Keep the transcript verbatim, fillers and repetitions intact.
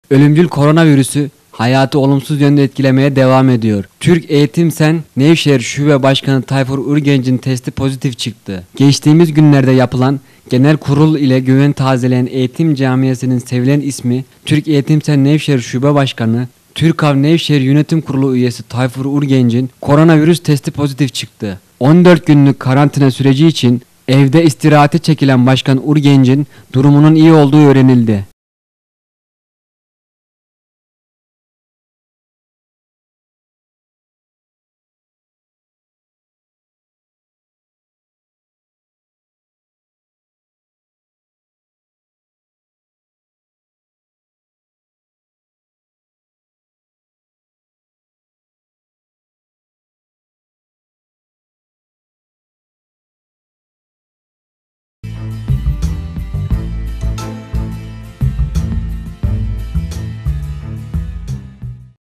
Ölümcül koronavirüsü hayatı olumsuz yönde etkilemeye devam ediyor. Türk Eğitim Sen Nevşehir Şube Başkanı Tayfur Urgenç'in testi pozitif çıktı. Geçtiğimiz günlerde yapılan genel kurul ile güven tazeleyen eğitim camiasının sevilen ismi Türk Eğitim Sen Nevşehir Şube Başkanı TÜRKAV Nevşehir Yönetim Kurulu üyesi Tayfur Urgenç'in koronavirüs testi pozitif çıktı. on dört günlük karantina süreci için evde istirahate çekilen Başkan Urgenç'in durumunun iyi olduğu öğrenildi.